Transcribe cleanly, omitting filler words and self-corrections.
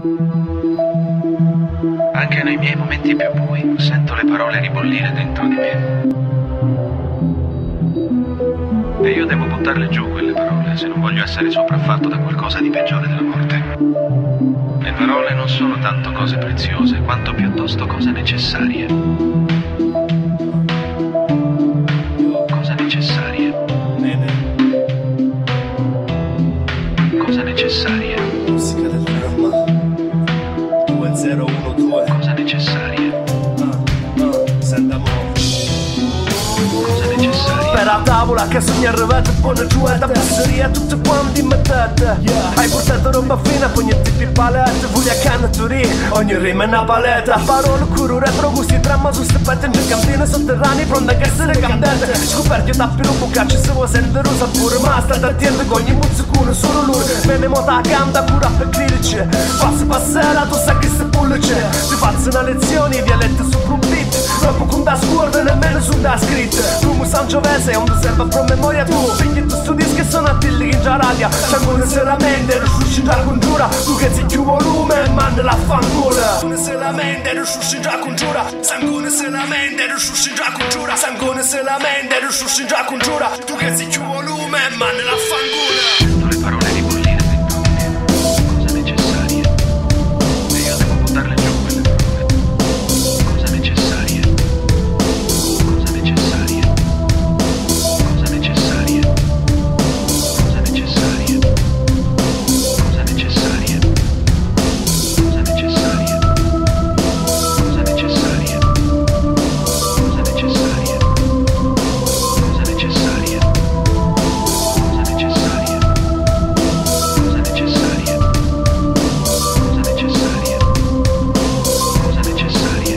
Anche nei miei momenti più bui sento le parole ribollire dentro di me. E io devo buttarle giù quelle parole se non voglio essere sopraffatto da qualcosa di peggiore della morte. Le parole non sono tanto cose preziose quanto piuttosto cose necessarie. Cosa necessarie? Cosa necessarie? Musica del dramma 2012. Cosa necessarie? Senta mo'. Cosa necessarie? Per la tavola che sogni arrivate buona giueta passeria tutte quanti mettete hai portato roba fina poi ogni tipi palette voglio a cannatori ogni rima è una paletta parole curo retro gusti dramma su ste pette in cantine sotterranei pronte che essere candente scoperti da più bucacci se vuoi sentire un sapore ma state attenti con ogni muzzicuno solo loro venimo da canta cura per critici passi passera tu sai che se pullice ti faccio una lezione i dialetti su un beat proprio con da scuola nemmeno su da scritte tu mu Sangiovese è un serve a promemoria tu figli tu studi che sono a tilli in già radia c'è una se la mente riusci già congiura tu che si più volume man la fangola una se la mente riusci già congiura sangone se la mente riusci già congiura sangone se la mente riusci già congiura tu che si più volume man la fangola Sento le parole ribollire dentro di me. Cosa necessarie? E io devo buttarle giù quelle parole. Cosa necessarie? Cosa necessarie? Cosa necessarie? Cosa necessarie? Cosa necessarie? Cosa necessarie? Cosa necessarie? Cosa necessarie? Cosa necessarie? Cosa necessarie? Cosa necessarie? Cosa necessarie? Cosa necessarie?